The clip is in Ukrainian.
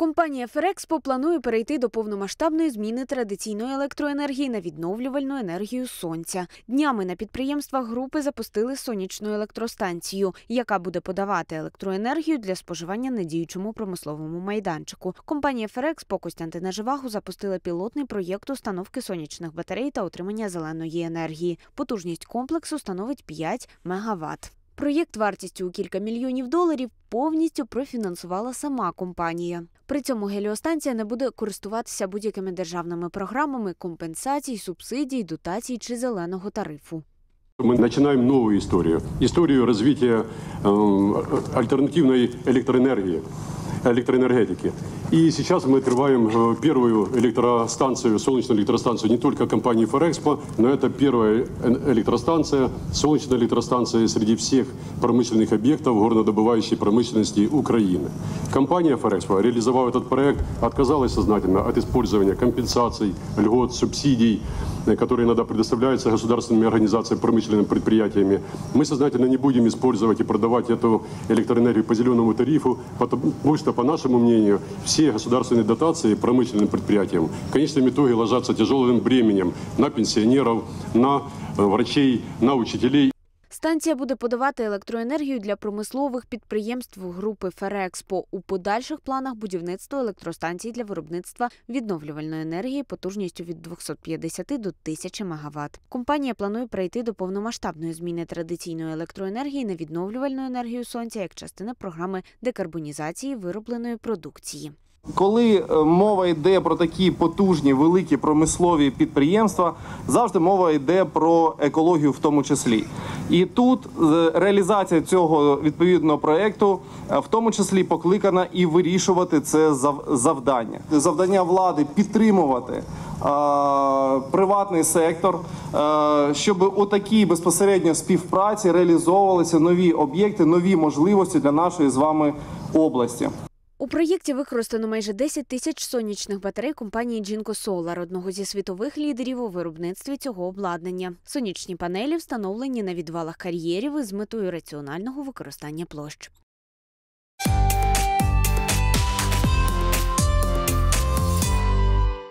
Компанія «Ферекспо» планує перейти до повномасштабної зміни традиційної електроенергії на відновлювальну енергію сонця. Днями на підприємствах групи запустили сонячну електростанцію, яка буде подавати електроенергію для споживання на діючому промисловому майданчику. Компанія «Ферекспо» Костянтина Живаго запустила пілотний проєкт установки сонячних батарей та отримання зеленої енергії. Потужність комплексу становить 5 МВт. Проєкт вартістю у кілька мільйонів доларів повністю профінансувала сама компанія. При цьому геліостанція не буде користуватися будь-якими державними програмами компенсацій, субсидій, дотацій чи зеленого тарифу. Мы начинаем новую историю. Историю развития альтернативной электроэнергетики. И сейчас мы открываем первую электростанцию, солнечную электростанцию не только компании «Ферекспо», но это первая электростанция, солнечная электростанция среди всех промышленных объектов горнодобывающей промышленности Украины. Компания «Ферекспо», реализовав этот проект, отказалась сознательно от использования компенсаций, льгот, субсидий, которые иногда предоставляются государственными организациями, промышленными предприятиями. Мы сознательно не будем использовать и продавать эту электроэнергию по зеленому тарифу, потому что, по нашему мнению, все государственные дотации промышленным предприятиям в конечном итоге ложатся тяжелым бременем на пенсионеров, на врачей, на учителей. Станція буде подавати електроенергію для промислових підприємств групи «Ферекспо». У подальших планах будівництво електростанцій для виробництва відновлювальної енергії потужністю від 250 до 1000 МВт. Компанія планує перейти до повномасштабної зміни традиційної електроенергії на відновлювальну енергію сонця як частина програми декарбонізації виробленої продукції. Коли мова йде про такі потужні, великі промислові підприємства, завжди мова йде про екологію в тому числі. І тут реалізація цього відповідного проєкту в тому числі покликана і вирішувати це завдання. Завдання влади – підтримувати приватний сектор, щоб у такій безпосередньо співпраці реалізовувалися нові об'єкти, нові можливості для нашої з вами області. У проєкті використано майже 10 тисяч сонячних батарей компанії Jinko Solar, одного зі світових лідерів у виробництві цього обладнання. Сонячні панелі встановлені на відвалах кар'єрів із метою раціонального використання площ.